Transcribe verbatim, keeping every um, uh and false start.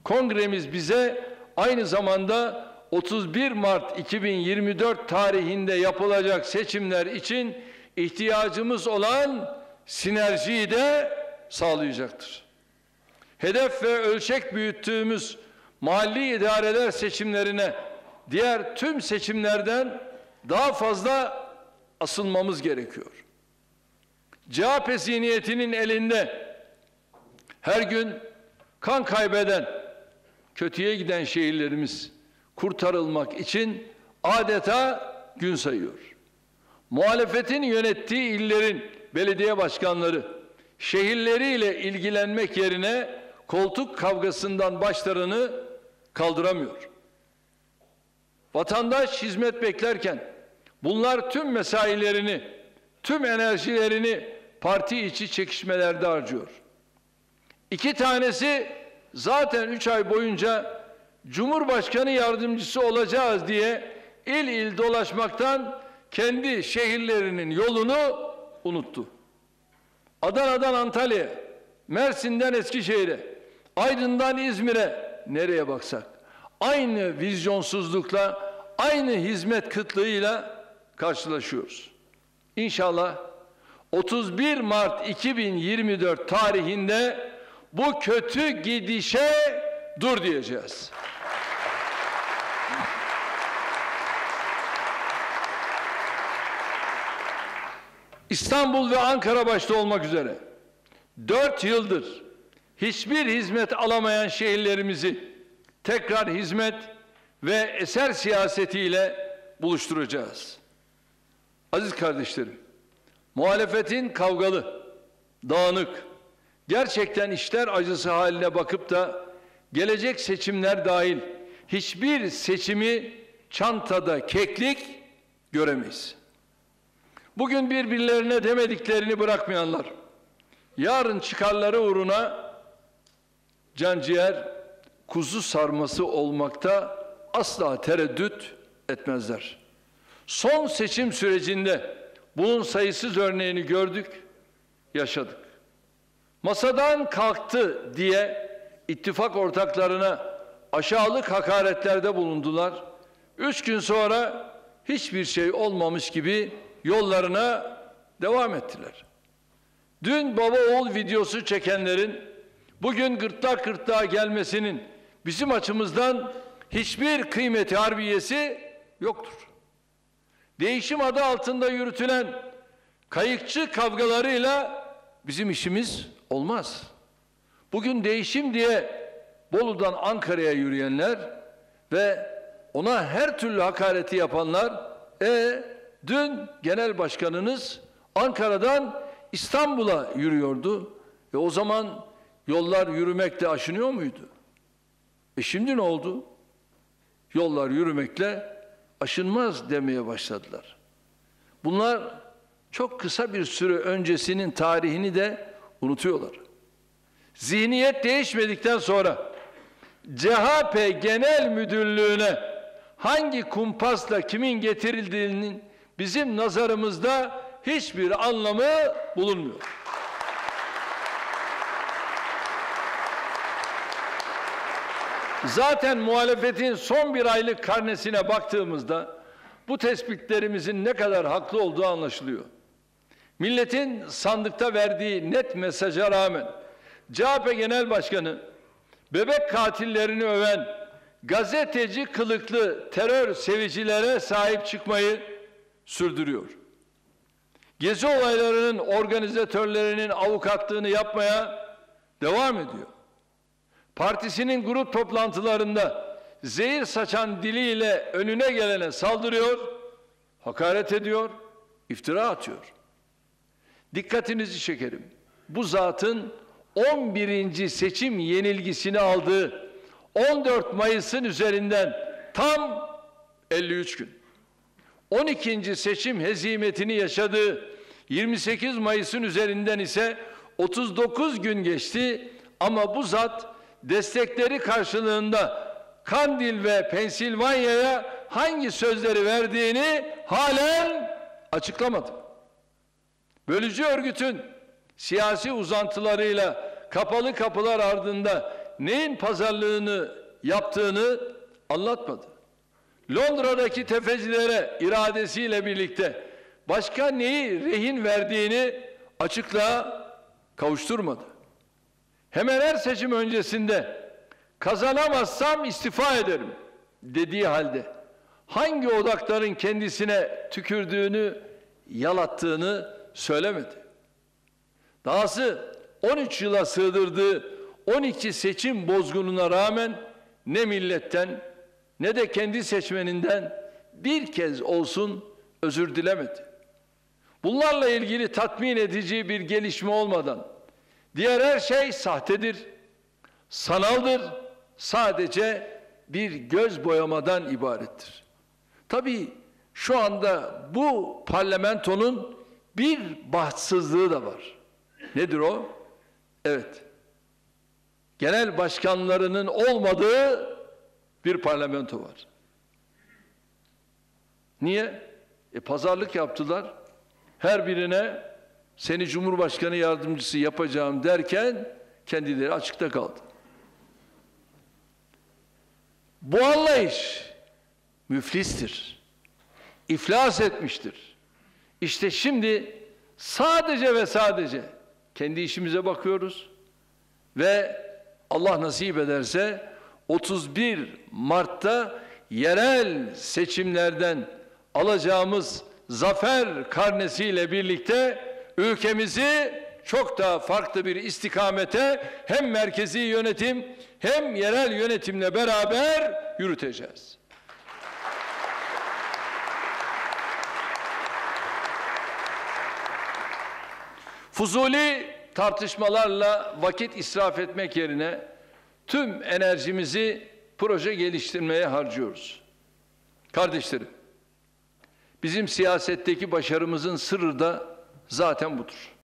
Kongremiz bize aynı zamanda otuz bir Mart iki bin yirmi dört tarihinde yapılacak seçimler için ihtiyacımız olan sinerjiyi de sağlayacaktır. Hedef ve ölçek büyüttüğümüz mahalli idareler seçimlerine diğer tüm seçimlerden daha fazla asılmamız gerekiyor. C H P zihniyetinin elinde her gün kan kaybeden, kötüye giden şehirlerimiz kurtarılmak için adeta gün sayıyor. Muhalefetin yönettiği illerin belediye başkanları şehirleriyle ilgilenmek yerine koltuk kavgasından başlarını kaldıramıyor. Vatandaş hizmet beklerken bunlar tüm mesailerini, tüm enerjilerini parti içi çekişmelerde harcıyor. İki tanesi zaten üç ay boyunca Cumhurbaşkanı yardımcısı olacağız diye il il dolaşmaktan kendi şehirlerinin yolunu unuttu. Adana'dan Antalya'ya, Mersin'den Eskişehir'e, Aydın'dan İzmir'e nereye baksak aynı vizyonsuzlukla, aynı hizmet kıtlığıyla karşılaşıyoruz. İnşallah otuz bir Mart iki bin yirmi dört tarihinde bu kötü gidişe dur diyeceğiz. İstanbul ve Ankara başta olmak üzere dört yıldır hiçbir hizmet alamayan şehirlerimizi tekrar hizmet ve eser siyasetiyle buluşturacağız. Aziz kardeşlerim, muhalefetin kavgalı, dağınık, gerçekten işler acısı haline bakıp da gelecek seçimler dahil hiçbir seçimi çantada keklik göremeyiz. Bugün birbirlerine demediklerini bırakmayanlar, yarın çıkarları uğruna canciğer, kuzu sarması olmakta asla tereddüt etmezler. Son seçim sürecinde bunun sayısız örneğini gördük, yaşadık. Masadan kalktı diye ittifak ortaklarına aşağılık hakaretlerde bulundular. Üç gün sonra hiçbir şey olmamış gibi yollarına devam ettiler. Dün baba oğul videosu çekenlerin bugün gırtlak gırtlağa gelmesinin bizim açımızdan hiçbir kıymeti harbiyesi yoktur. Değişim adı altında yürütülen kayıkçı kavgalarıyla bizim işimiz olmaz. Bugün değişim diye Bolu'dan Ankara'ya yürüyenler ve ona her türlü hakareti yapanlar, e dün genel başkanınız Ankara'dan İstanbul'a yürüyordu. E o zaman yollar yürümekle aşınıyor muydu? E şimdi ne oldu? Yollar yürümekle aşınmaz demeye başladılar. Bunlar çok kısa bir süre öncesinin tarihini de unutuyorlar. Zihniyet değişmedikten sonra C H P Genel Müdürlüğü'ne hangi kumpasla kimin getirildiğinin bizim nazarımızda hiçbir anlamı bulunmuyor. Zaten muhalefetin son bir aylık karnesine baktığımızda bu tespitlerimizin ne kadar haklı olduğu anlaşılıyor. Milletin sandıkta verdiği net mesaja rağmen C H P Genel Başkanı bebek katillerini öven gazeteci kılıklı terör sevicilere sahip çıkmayı sürdürüyor. Gezi olaylarının organizatörlerinin avukatlığını yapmaya devam ediyor. Partisinin grup toplantılarında zehir saçan diliyle önüne gelene saldırıyor, hakaret ediyor, iftira atıyor. Dikkatinizi çekerim. Bu zatın on birinci seçim yenilgisini aldığı on dört Mayıs'ın üzerinden tam elli üç gün. on ikinci seçim hezimetini yaşadığı yirmi sekiz Mayıs'ın üzerinden ise otuz dokuz gün geçti ama bu zat destekleri karşılığında Kandil ve Pensilvanya'ya hangi sözleri verdiğini halen açıklamadı. Bölücü örgütün siyasi uzantılarıyla kapalı kapılar ardında neyin pazarlığını yaptığını anlatmadı. Londra'daki tefecilere iradesiyle birlikte başka neyi rehin verdiğini açıklığa kavuşturmadı. Hemen her seçim öncesinde kazanamazsam istifa ederim dediği halde hangi odakların kendisine tükürdüğünü, yalattığını söylemedi. Dahası on üç yıla sığdırdığı on iki seçim bozgununa rağmen ne milletten ne de kendi seçmeninden bir kez olsun özür dilemedi. Bunlarla ilgili tatmin edici bir gelişme olmadan diğer her şey sahtedir, sanaldır, sadece bir göz boyamadan ibarettir. Tabii şu anda bu parlamentonun bir bahtsızlığı da var. Nedir o? Evet, genel başkanlarının olmadığı bir parlamento var. Niye? E pazarlık yaptılar. Her birine seni Cumhurbaşkanı yardımcısı yapacağım derken kendileri açıkta kaldı. Bu anlayış müflistir. İflas etmiştir. İşte şimdi sadece ve sadece kendi işimize bakıyoruz ve Allah nasip ederse otuz bir Mart'ta yerel seçimlerden alacağımız zafer karnesiyle birlikte ülkemizi çok daha farklı bir istikamete hem merkezi yönetim hem yerel yönetimle beraber yürüteceğiz. Fuzuli tartışmalarla vakit israf etmek yerine tüm enerjimizi proje geliştirmeye harcıyoruz. Kardeşlerim, bizim siyasetteki başarımızın sırrı da zaten budur.